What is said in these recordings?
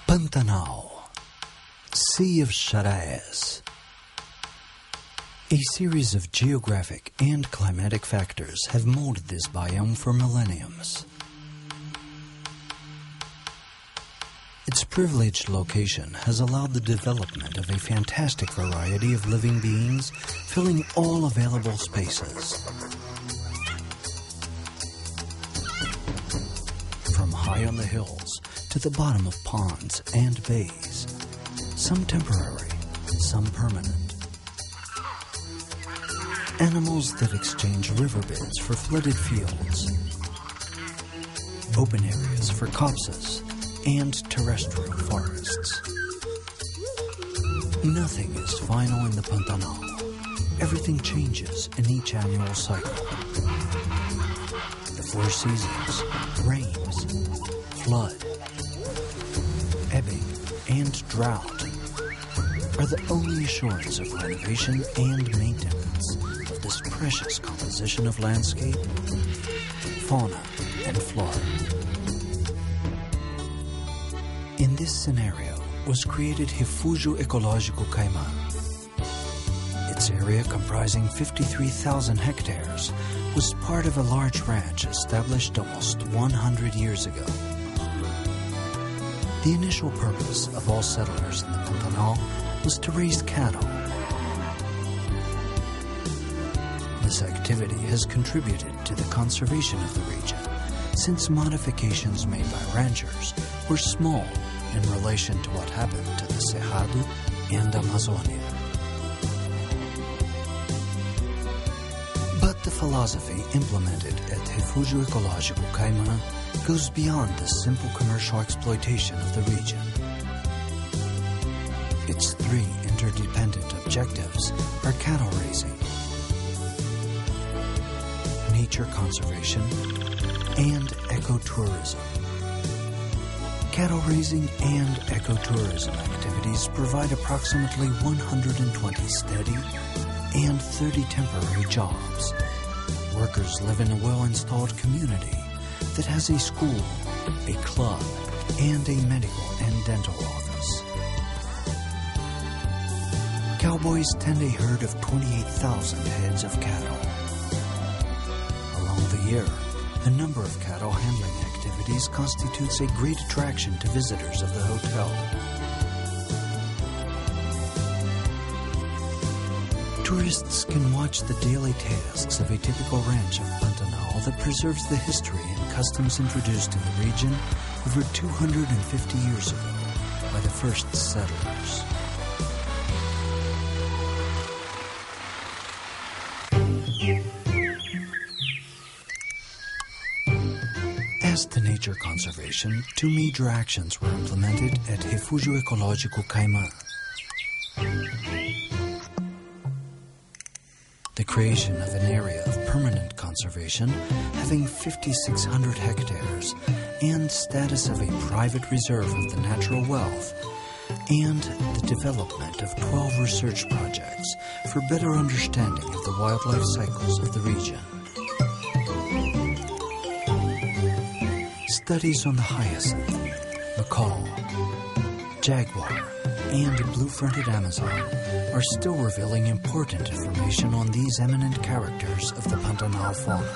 Pantanal, Sea of Charaias. A series of geographic and climatic factors have molded this biome for millenniums. Its privileged location has allowed the development of a fantastic variety of living beings, filling all available spaces. From high on the hills to the bottom of ponds and bays, some temporary, some permanent. Animals that exchange riverbeds for flooded fields, open areas for copses, and terrestrial forests. Nothing is final in the Pantanal. Everything changes in each annual cycle. The four seasons, rains, flood, ebbing, and drought are the only assurance of renovation and maintenance of this precious composition of landscape, fauna, and flora. In this scenario was created Refúgio Ecológico Caimã. Its area, comprising 53,000 hectares, was part of a large ranch established almost 100 years ago. The initial purpose of all settlers in the Pantanal was to raise cattle. This activity has contributed to the conservation of the region, since modifications made by ranchers were small in relation to what happened to the Cerrado and Amazonia. But the philosophy implemented at Refúgio Ecológico Caimã goes beyond the simple commercial exploitation of the region. Its three interdependent objectives are cattle raising, nature conservation, and ecotourism. Cattle raising and ecotourism activities provide approximately 120 steady and 30 temporary jobs. Workers live in a well-installed community that has a school, a club, and a medical and dental office. Cowboys tend a herd of 28,000 heads of cattle. Along the year, the number of cattle handling activities constitutes a great attraction to visitors of the hotel. Tourists can watch the daily tasks of a typical ranch of Pantanal that preserves the history and customs introduced in the region over 250 years ago by the first settlers. As to nature conservation, two major actions were implemented at Refúgio Ecológico Caimã. The creation of an area of permanent conservation having 5,600 hectares and status of a private reserve of the natural wealth, and the development of 12 research projects for better understanding of the wildlife cycles of the region. Studies on the hyacinth, macaw, jaguar, and blue-fronted Amazon are still revealing important information on these eminent characters of the Pantanal fauna.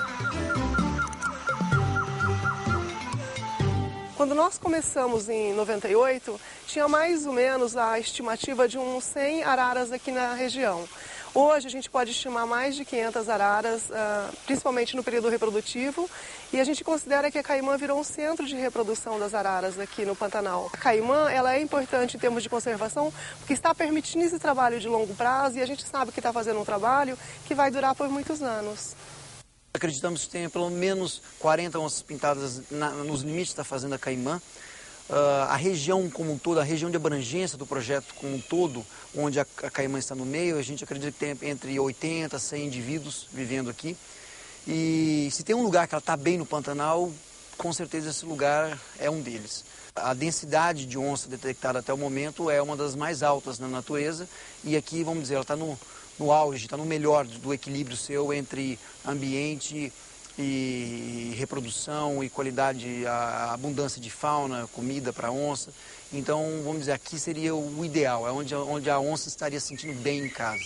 Quando nós começamos em 98, tinha mais ou menos a estimativa de uns 100 araras aqui na região. Hoje a gente pode estimar mais de 500 araras, principalmente no período reprodutivo, e a gente considera que a Caimã virou um centro de reprodução das araras aqui no Pantanal. A Caimã, ela é importante em termos de conservação, porque está permitindo esse trabalho de longo prazo, e a gente sabe que está fazendo um trabalho que vai durar por muitos anos. Acreditamos que tenha pelo menos 40 onças pintadas nos limites da Fazenda Caimã. A região como um todo, a região de abrangência do projeto como um todo, onde a Caimã está no meio, a gente acredita que tem entre 80 a 100 indivíduos vivendo aqui. E se tem um lugar que ela está bem no Pantanal, com certeza esse lugar é um deles. A densidade de onça detectada até o momento é uma das mais altas na natureza, e aqui, vamos dizer, ela está no auge, está no melhor do equilíbrio seu entre ambiente, e reprodução e qualidade, a abundância de fauna, comida para onça. Então, vamos dizer, aqui seria o ideal, é onde a onça estaria se sentindo bem em casa.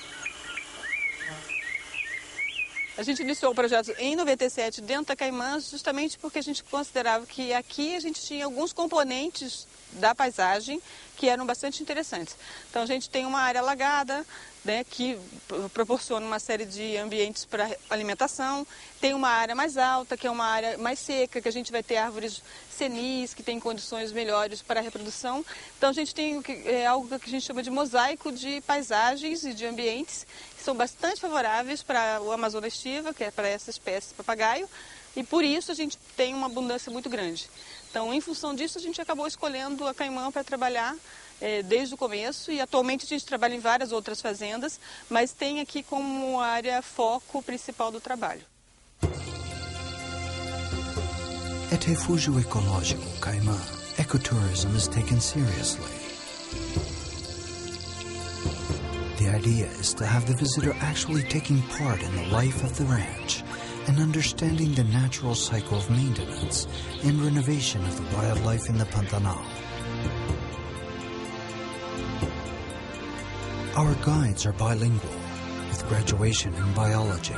A gente iniciou o projeto em 97 dentro da Caimã justamente porque a gente considerava que aqui a gente tinha alguns componentes da paisagem que eram bastante interessantes. Então a gente tem uma área alagada, né, que proporciona uma série de ambientes para alimentação. Tem uma área mais alta, que é uma área mais seca, que a gente vai ter árvores senis, que tem condições melhores para a reprodução. Então a gente tem algo que a gente chama de mosaico de paisagens e de ambientes, que são bastante favoráveis para o Amazônia estiva, que é para essa espécie de papagaio, e por isso a gente tem uma abundância muito grande. Então, em função disso, a gente acabou escolhendo a Caimã para trabalhar desde o começo, e atualmente a gente trabalha em várias outras fazendas, mas tem aqui como área foco principal do trabalho. At Refúgio Ecológico Caimã, ecotourism is taken seriously. The idea is to have the visitor actually taking part in the life of the ranch and understanding the natural cycle of maintenance and renovation of the wildlife in the Pantanal. Our guides are bilingual, with graduation in biology.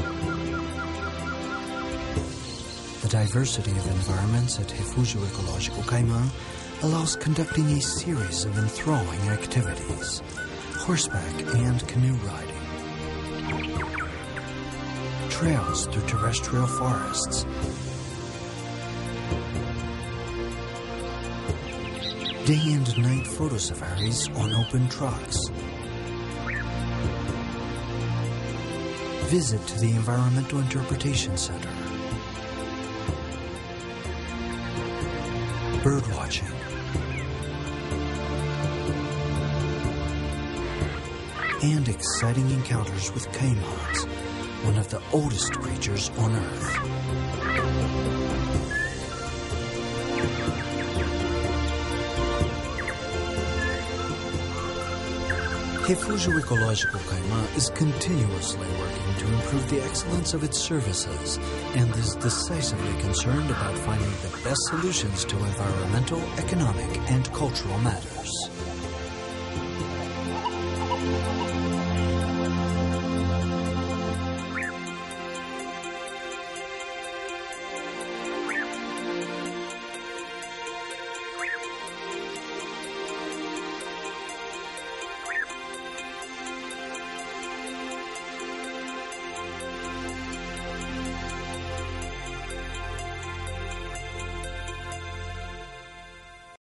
The diversity of environments at Refúgio Ecológico Caimã allows conducting a series of enthralling activities: horseback and canoe riding, trails through terrestrial forests, day and night photo safaris on open trucks, visit to the Environmental Interpretation Center, bird watching, and exciting encounters with caimans, one of the oldest creatures on Earth. Refúgio Ecológico Caimã is continuously working to improve the excellence of its services and is decisively concerned about finding the best solutions to environmental, economic, and cultural matters.